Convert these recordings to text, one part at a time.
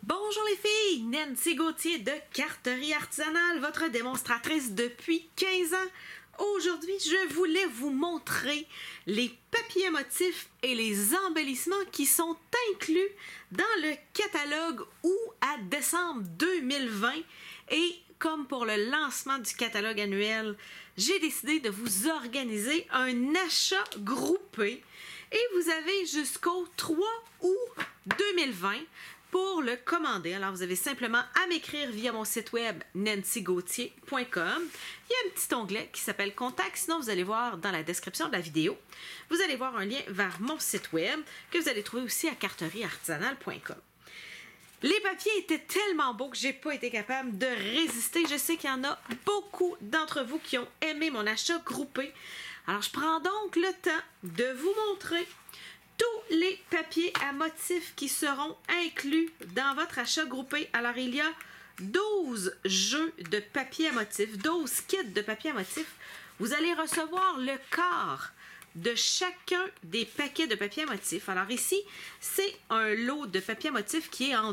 Bonjour les filles, Nancy Gauthier de Carterie Artisanale, votre démonstratrice depuis 15 ans. Aujourd'hui, je voulais vous montrer les papiers à motifs et les embellissements qui sont inclus dans le catalogue ou à décembre 2020. Et comme pour le lancement du catalogue annuel, j'ai décidé de vous organiser un achat groupé. Et vous avez jusqu'au 3 août 2020 pour le commander. Alors, vous avez simplement à m'écrire via mon site web nancygauthier.com. Il y a un petit onglet qui s'appelle Contact. Sinon, vous allez voir dans la description de la vidéo. Vous allez voir un lien vers mon site web que vous allez trouver aussi à carterieartisanale.com. Les papiers étaient tellement beaux que j'ai pas été capable de résister. Je sais qu'il y en a beaucoup d'entre vous qui ont aimé mon achat groupé. Alors, je prends donc le temps de vous montrer tous les papiers à motifs qui seront inclus dans votre achat groupé. Alors, il y a 12 jeux de papier à motifs, 12 kits de papier à motifs. Vous allez recevoir le quart de chacun des paquets de papier à motifs. Alors ici, c'est un lot de papier à motifs qui est en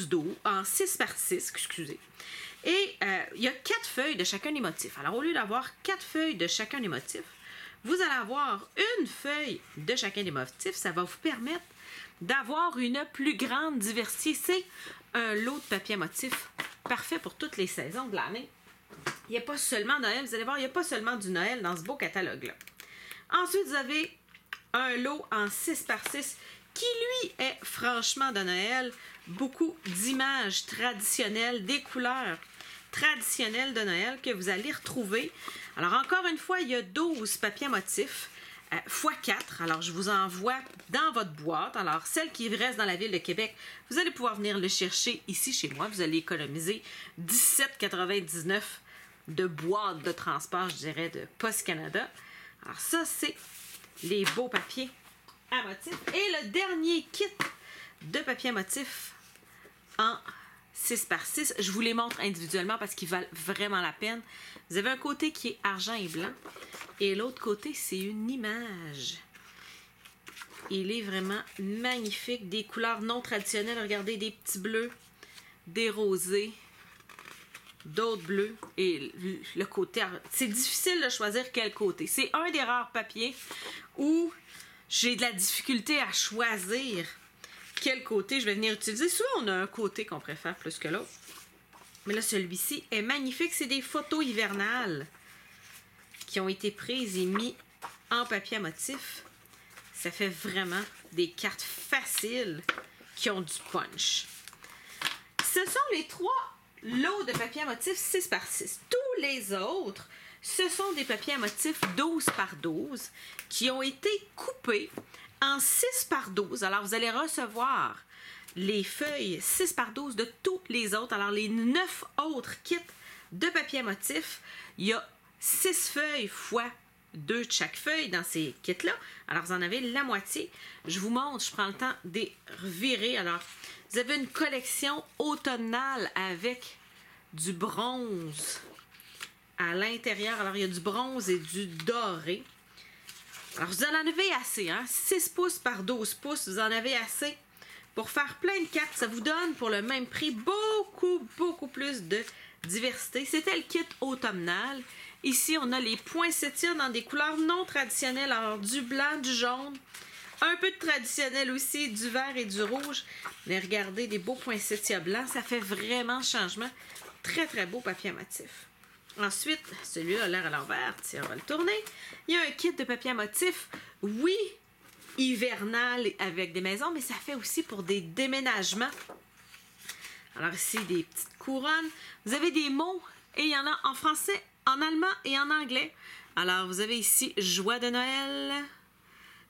6 par 6, excusez. Et il y a 4 feuilles de chacun des motifs. Alors, au lieu d'avoir 4 feuilles de chacun des motifs, vous allez avoir une feuille de chacun des motifs. Ça va vous permettre d'avoir une plus grande diversité. C'est un lot de papier à motifs parfait pour toutes les saisons de l'année. Il n'y a pas seulement Noël. Vous allez voir, il n'y a pas seulement du Noël dans ce beau catalogue-là. Ensuite, vous avez un lot en 6 par 6 qui, lui, est franchement de Noël. Beaucoup d'images traditionnelles, des couleurs traditionnelles de Noël que vous allez retrouver. Alors, encore une fois, il y a 12 papiers à motifs x 4. Alors, je vous envoie dans votre boîte. Alors, celle qui reste dans la ville de Québec, vous allez pouvoir venir le chercher ici chez moi. Vous allez économiser 17,99 de boîte de transport, je dirais, de Post Canada. Alors, ça, c'est les beaux papiers à motifs. Et le dernier kit de papier à motifs en 6 par 6. Je vous les montre individuellement parce qu'ils valent vraiment la peine. Vous avez un côté qui est argent et blanc et l'autre côté, c'est une image. Il est vraiment magnifique. Des couleurs non traditionnelles. Regardez, des petits bleus, des rosés, d'autres bleus et le côté. C'est difficile de choisir quel côté. C'est un des rares papiers où j'ai de la difficulté à choisir quel côté je vais venir utiliser. Souvent, on a un côté qu'on préfère plus que l'autre. Mais là, celui-ci est magnifique. C'est des photos hivernales qui ont été prises et mises en papier à motifs. Ça fait vraiment des cartes faciles qui ont du punch. Ce sont les 3 lots de papier à motifs 6 par 6. Tous les autres, ce sont des papiers à motifs 12 par 12 qui ont été coupés en 6 par 12. Alors, vous allez recevoir les feuilles 6 par 12 de tous les autres. Alors, les 9 autres kits de papier à motifs, il y a 6 feuilles fois 2 de chaque feuille dans ces kits-là. Alors, vous en avez la moitié. Je vous montre, je prends le temps de les revirer. Alors, vous avez une collection automnale avec du bronze à l'intérieur. Alors, il y a du bronze et du doré. Alors, vous en avez assez, hein? 6 pouces par 12 pouces, vous en avez assez pour faire plein de cartes. Ça vous donne pour le même prix beaucoup plus de diversité. C'était le kit automnal. Ici, on a les poinsettias dans des couleurs non traditionnelles. Alors, du blanc, du jaune, un peu de traditionnel aussi, du vert et du rouge. Mais regardez, des beaux poinsettias blancs, ça fait vraiment changement. Très beau papier à motifs. Ensuite, celui-là a l'air à l'envers. Tiens, on va le tourner. Il y a un kit de papier à motifs. Oui, hivernal avec des maisons, mais ça fait aussi pour des déménagements. Alors ici, des petites couronnes. Vous avez des mots et il y en a en français, en allemand et en anglais. Alors, vous avez ici « Joie de Noël »,« Réjouissez-vous ».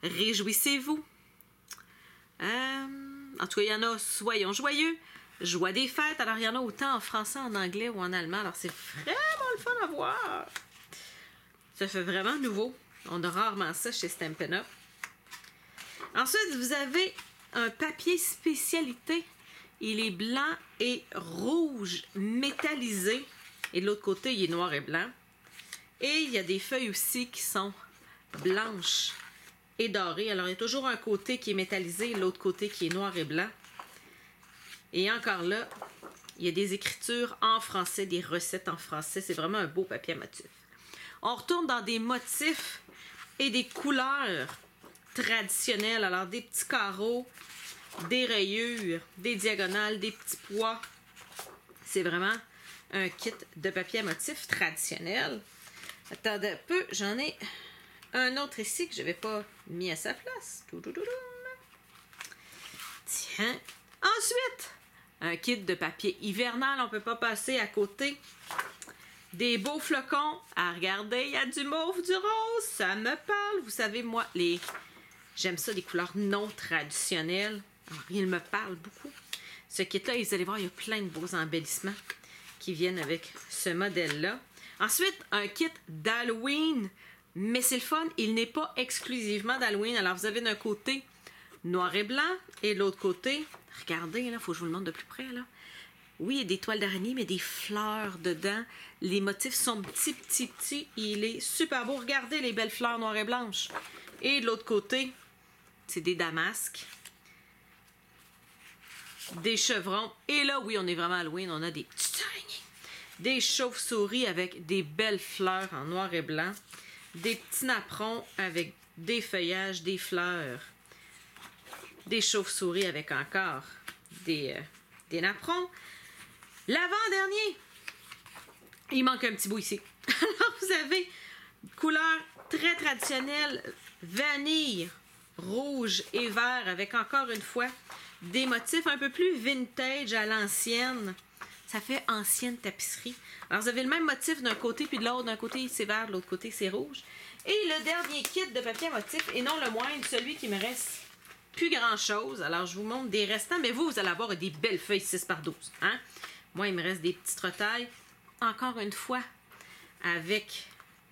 En tout cas, il y en a « Soyons joyeux », Joie des fêtes. Alors, il y en a autant en français, en anglais ou en allemand. Alors, c'est vraiment le fun à voir. Ça fait vraiment nouveau. On a rarement ça chez Stampin' Up. Ensuite, vous avez un papier spécialité. Il est blanc et rouge métallisé. Et de l'autre côté, il est noir et blanc. Et il y a des feuilles aussi qui sont blanches et dorées. Alors, il y a toujours un côté qui est métallisé et l'autre côté qui est noir et blanc. Et encore là, il y a des écritures en français, des recettes en français. C'est vraiment un beau papier à motif. On retourne dans des motifs et des couleurs traditionnelles. Alors, des petits carreaux, des rayures, des diagonales, des petits pois. C'est vraiment un kit de papier à motif traditionnel. Attendez un peu, j'en ai un autre ici que je n'avais pas mis à sa place. Tiens. Ensuite, un kit de papier hivernal. On ne peut pas passer à côté. Des beaux flocons. Ah, regardez, il y a du mauve, du rose. Ça me parle. Vous savez, moi, j'aime ça, des couleurs non traditionnelles. Alors, il me parle beaucoup. Ce kit-là, vous allez voir, il y a plein de beaux embellissements qui viennent avec ce modèle-là. Ensuite, un kit d'Halloween. Mais c'est le fun, il n'est pas exclusivement d'Halloween. Alors, vous avez d'un côté noir et blanc et de l'autre côté, regardez, là, il faut que je vous le montre de plus près, là. Oui, il y a des toiles d'araignée, mais des fleurs dedans. Les motifs sont petits. Il est super beau. Regardez les belles fleurs noires et blanches. Et de l'autre côté, c'est des damasques, des chevrons. Et là, oui, on est vraiment Halloween. On a des petites araignées. Des chauves-souris avec des belles fleurs en noir et blanc. Des petits napperons avec des feuillages, des fleurs. Des chauves-souris avec encore des napperons. L'avant-dernier, il manque un petit bout ici. Alors, vous avez une couleur très traditionnelle, vanille, rouge et vert, avec encore une fois des motifs un peu plus vintage à l'ancienne. Ça fait ancienne tapisserie. Alors, vous avez le même motif d'un côté puis de l'autre. D'un côté, c'est vert, de l'autre côté, c'est rouge. Et le dernier kit de papier à motif, et non le moindre, celui qui me reste plus grand-chose. Alors, je vous montre des restants, mais vous allez avoir des belles feuilles 6x12. Hein? Moi, il me reste des petites retailles. Encore une fois, avec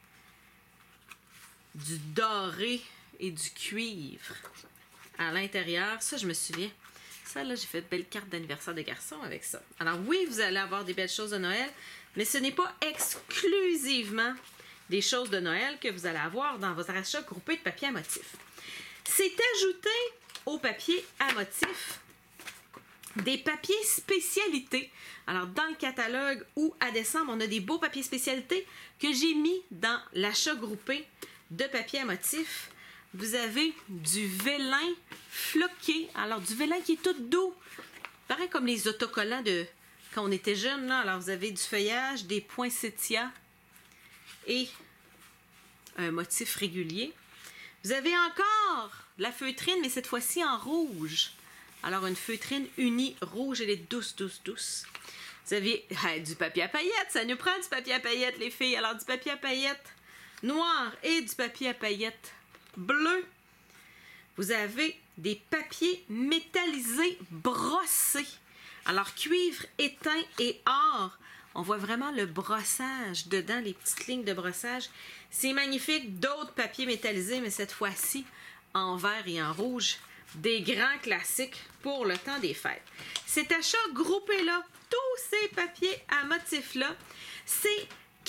du doré et du cuivre à l'intérieur. Ça, je me souviens. Ça, là, j'ai fait de belles cartes d'anniversaire de garçons avec ça. Alors, oui, vous allez avoir des belles choses de Noël, mais ce n'est pas exclusivement des choses de Noël que vous allez avoir dans vos achats groupés de papier à motif. C'est ajouté au papier à motif des papiers spécialités. Alors, dans le catalogue ou à décembre, on a des beaux papiers spécialités que j'ai mis dans l'achat groupé de papier à motif. Vous avez du vélin floqué. Alors, du vélin qui est tout doux. Pareil comme les autocollants de quand on était jeune. Là. Alors, vous avez du feuillage, des poinsettias et un motif régulier. Vous avez encore de la feutrine, mais cette fois-ci en rouge. Alors, une feutrine unie rouge, elle est douce. Vous avez du papier à paillettes. Ça nous prend du papier à paillettes, les filles. Alors, du papier à paillettes noir et du papier à paillettes bleu. Vous avez des papiers métallisés brossés. Alors, cuivre, étain et or. On voit vraiment le brossage dedans, les petites lignes de brossage. C'est magnifique. D'autres papiers métallisés, mais cette fois-ci en vert et en rouge. Des grands classiques pour le temps des fêtes. Cet achat groupé-là, tous ces papiers à motifs-là, c'est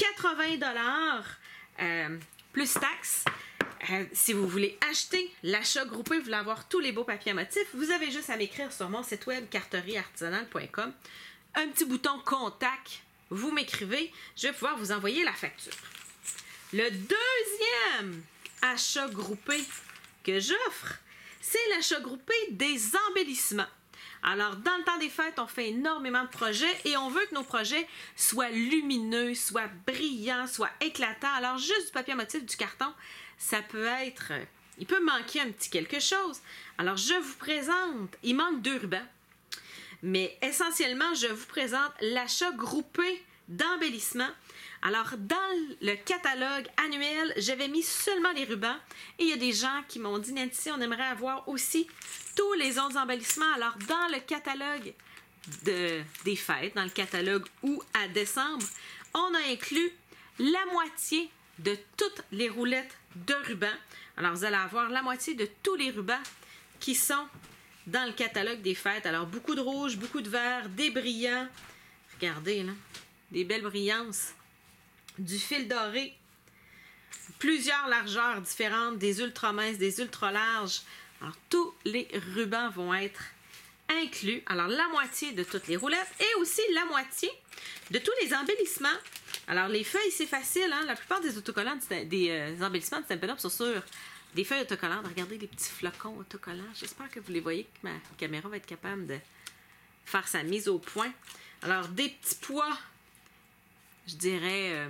80$ plus taxes. Si vous voulez acheter l'achat groupé, vous voulez avoir tous les beaux papiers à motifs, vous avez juste à m'écrire sur mon site web carterieartisanale.com. Un petit bouton contact, vous m'écrivez, je vais pouvoir vous envoyer la facture. Le deuxième achat groupé que j'offre, c'est l'achat groupé des embellissements. Alors, dans le temps des fêtes, on fait énormément de projets et on veut que nos projets soient lumineux, soient brillants, soient éclatants. Alors, juste du papier à motif, du carton, ça peut être... il peut manquer un petit quelque chose. Alors, je vous présente... il manque 2 rubans. Mais essentiellement, je vous présente l'achat groupé d'embellissements. Alors, dans le catalogue annuel, j'avais mis seulement les rubans. Et il y a des gens qui m'ont dit, Nancy, on aimerait avoir aussi tous les autres embellissements. Alors, dans le catalogue des fêtes, dans le catalogue août à décembre, on a inclus la moitié de toutes les roulettes de rubans. Alors, vous allez avoir la moitié de tous les rubans qui sont dans le catalogue des fêtes. Alors, beaucoup de rouge, beaucoup de vert, des brillants. Regardez, là, des belles brillances. Du fil doré, plusieurs largeurs différentes, des ultra minces, des ultra larges. Alors, tous les rubans vont être inclut, alors la moitié de toutes les roulettes et aussi la moitié de tous les embellissements. Alors les feuilles, c'est facile, hein? La plupart des autocollants, des embellissements de Stampin' Up sont sur des feuilles autocollantes. Regardez les petits flocons autocollants. J'espère que vous les voyez, que ma caméra va être capable de faire sa mise au point. Alors des petits pois, je dirais,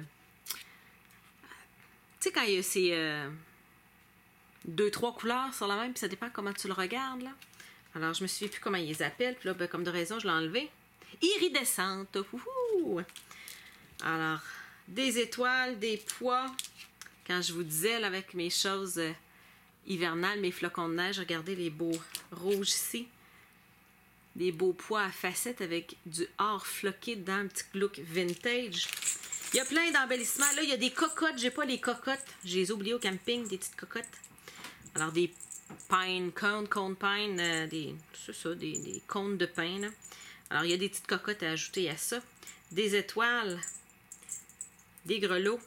tu sais quand il y a ces 2-3 couleurs sur la même, puis ça dépend comment tu le regardes, là. Alors, je me souviens plus comment ils les appellent. Puis là, ben, comme de raison, je l'ai enlevé. Iridescente. Ouhou! Alors, des étoiles, des pois. Quand je vous disais, là, avec mes choses hivernales, mes flocons de neige, regardez les beaux rouges ici. Des beaux pois à facettes avec du or floqué dedans, un petit look vintage. Il y a plein d'embellissements. Là, il y a des cocottes. J'ai pas les cocottes. Je les ai oubliées au camping, des petites cocottes. Alors, des pine, cônes pine, des cônes de pin. Là. Alors, il y a des petites cocottes à ajouter à ça. Des étoiles, des grelots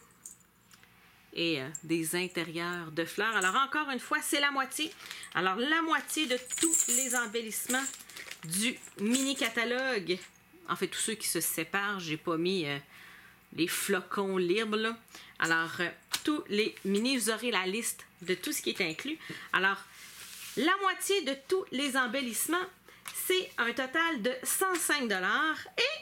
et des intérieurs de fleurs. Alors, encore une fois, c'est la moitié. Alors, la moitié de tous les embellissements du mini-catalogue. En fait, tous ceux qui se séparent, j'ai pas mis les flocons libres, là. Alors, tous les mini, vous aurez la liste de tout ce qui est inclus. Alors, la moitié de tous les embellissements, c'est un total de 105 $ et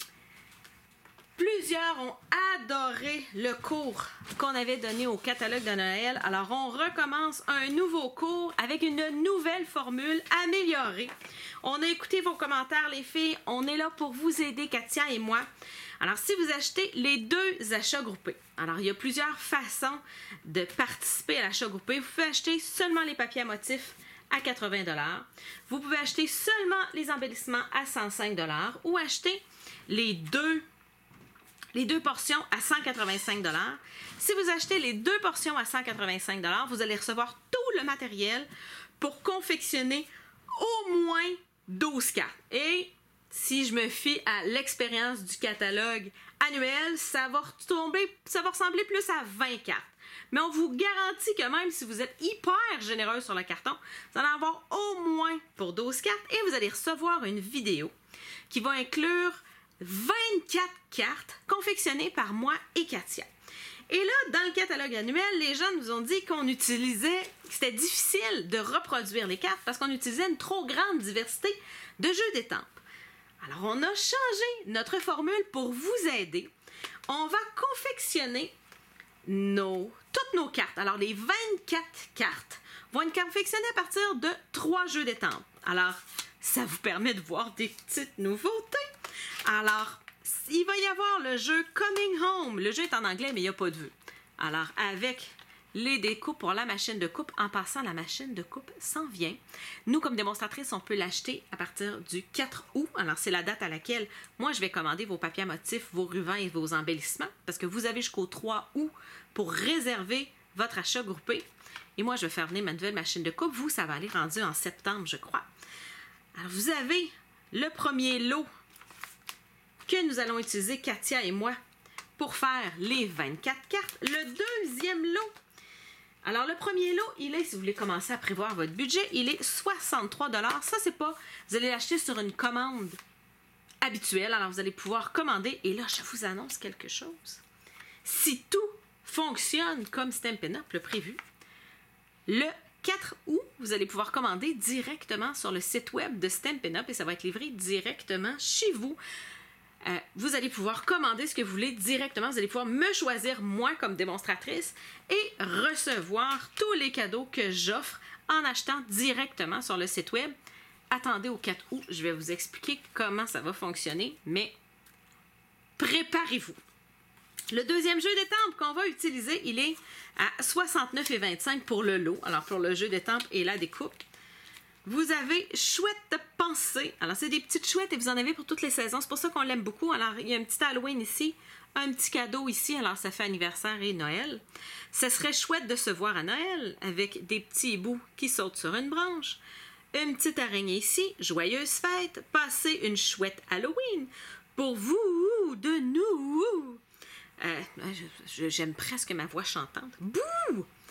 plusieurs ont adoré le cours qu'on avait donné au catalogue de Noël. Alors, on recommence un nouveau cours avec une nouvelle formule améliorée. On a écouté vos commentaires, les filles. On est là pour vous aider, Katia et moi. Alors, si vous achetez les 2 achats groupés, alors il y a plusieurs façons de participer à l'achat groupé. Vous pouvez acheter seulement les papiers à motifs à 80 $. Vous pouvez acheter seulement les embellissements à 105 $ ou acheter les deux portions à 185 $. Si vous achetez les 2 portions à 185 $, vous allez recevoir tout le matériel pour confectionner au moins 12 cartes. Et si je me fie à l'expérience du catalogue annuel, ça va ressembler plus à 20 cartes. Mais on vous garantit que même si vous êtes hyper généreux sur le carton, vous allez en avoir au moins pour 12 cartes et vous allez recevoir une vidéo qui va inclure 24 cartes confectionnées par moi et Katia. Et là, dans le catalogue annuel, les gens nous ont dit que c'était difficile de reproduire les cartes parce qu'on utilisait une trop grande diversité de jeux d'étampes. Alors, on a changé notre formule pour vous aider. On va confectionner toutes nos cartes. Alors, les 24 cartes vont être confectionnées à partir de 3 jeux d'étampes. Alors, ça vous permet de voir des petites nouveautés. Alors, il va y avoir le jeu Coming Home. Le jeu est en anglais, mais il n'y a pas de vue. Alors, avec les découpes pour la machine de coupe, en passant, la machine de coupe s'en vient. Nous, comme démonstratrice, on peut l'acheter à partir du 4 août. Alors, c'est la date à laquelle moi, je vais commander vos papiers à motifs, vos rubans et vos embellissements, parce que vous avez jusqu'au 3 août pour réserver votre achat groupé. Et moi, je vais faire venir ma nouvelle machine de coupe. Vous, ça va aller rendu en septembre, je crois. Alors, vous avez le premier lot que nous allons utiliser, Katia et moi, pour faire les 24 cartes. Le deuxième lot, alors le premier lot, il est, si vous voulez commencer à prévoir votre budget, il est 63 $. Ça, c'est pas, vous allez l'acheter sur une commande habituelle. Alors, vous allez pouvoir commander. Et là, je vous annonce quelque chose. Si tout fonctionne comme Stampin' Up le prévu, le 4 août, vous allez pouvoir commander directement sur le site web de Stampin' Up et ça va être livré directement chez vous. Vous allez pouvoir commander ce que vous voulez directement. Vous allez pouvoir me choisir, moi, comme démonstratrice et recevoir tous les cadeaux que j'offre en achetant directement sur le site web. Attendez au 4 août, je vais vous expliquer comment ça va fonctionner, mais préparez-vous. Le deuxième jeu d'étampes qu'on va utiliser, il est à 69,25 pour le lot. Alors, pour le jeu d'étampes et la découpe. Vous avez Chouette Pensée. Alors, c'est des petites chouettes et vous en avez pour toutes les saisons. C'est pour ça qu'on l'aime beaucoup. Alors, il y a un petit Halloween ici, un petit cadeau ici. Alors, ça fait anniversaire et Noël. Ce serait chouette de se voir à Noël avec des petits hiboux qui sautent sur une branche. Une petite araignée ici. Joyeuse fête. Passez une chouette Halloween. Pour vous, de nous. J'aime presque ma voix chantante. Bouh!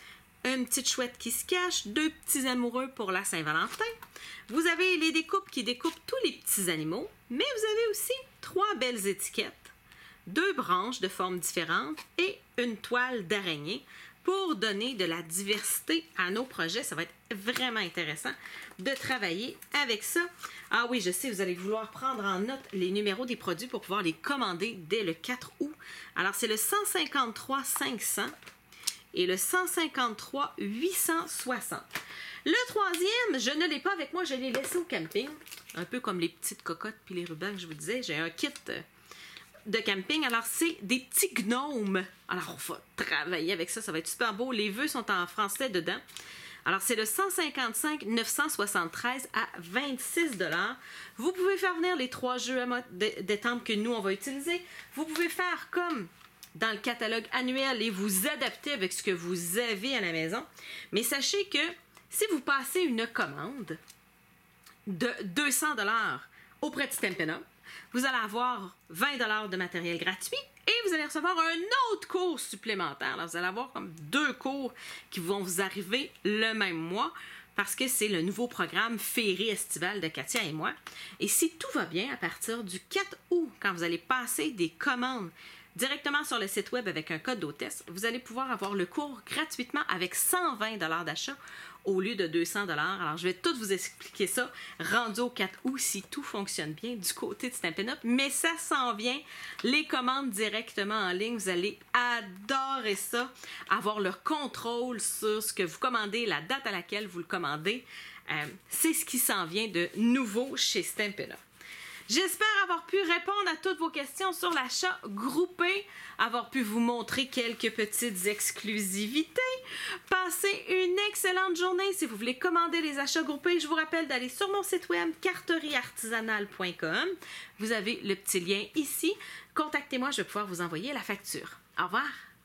une petite chouette qui se cache, 2 petits amoureux pour la Saint-Valentin. Vous avez les découpes qui découpent tous les petits animaux, mais vous avez aussi 3 belles étiquettes, 2 branches de formes différentes et une toile d'araignée pour donner de la diversité à nos projets. Ça va être vraiment intéressant de travailler avec ça. Ah oui, je sais, vous allez vouloir prendre en note les numéros des produits pour pouvoir les commander dès le 4 août. Alors, c'est le 153 500 et le 153 860. Le troisième, je ne l'ai pas avec moi, je l'ai laissé au camping. Un peu comme les petites cocottes puis les rubans que je vous disais. J'ai un kit de camping. Alors, c'est des petits gnomes. Alors, on va travailler avec ça. Ça va être super beau. Les vœux sont en français dedans. Alors, c'est le 155 973 à 26 $. Vous pouvez faire venir les 3 jeux d'étampes que nous, on va utiliser. Vous pouvez faire comme dans le catalogue annuel et vous adapter avec ce que vous avez à la maison. Mais sachez que si vous passez une commande de 200 $ auprès de Stampin' Up, vous allez avoir 20 $ de matériel gratuit et vous allez recevoir un autre cours supplémentaire. Alors, vous allez avoir comme 2 cours qui vont vous arriver le même mois parce que c'est le nouveau programme Féerie estivale de Katia et moi. Et si tout va bien, à partir du 4 août, quand vous allez passer des commandes directement sur le site web avec un code d'hôtesse, vous allez pouvoir avoir le cours gratuitement avec 120 $ d'achat au lieu de 200 $. Alors, je vais tout vous expliquer ça rendu au 4 août si tout fonctionne bien du côté de Stampin' Up. Mais ça s'en vient. Les commandes directement en ligne, vous allez adorer ça. Avoir le contrôle sur ce que vous commandez, la date à laquelle vous le commandez. C'est ce qui s'en vient de nouveau chez Stampin' Up. J'espère avoir pu répondre à toutes vos questions sur l'achat groupé, avoir pu vous montrer quelques petites exclusivités. Passez une excellente journée. Si vous voulez commander les achats groupés, je vous rappelle d'aller sur mon site web carterieartisanale.com. Vous avez le petit lien ici. Contactez-moi, je vais pouvoir vous envoyer la facture. Au revoir!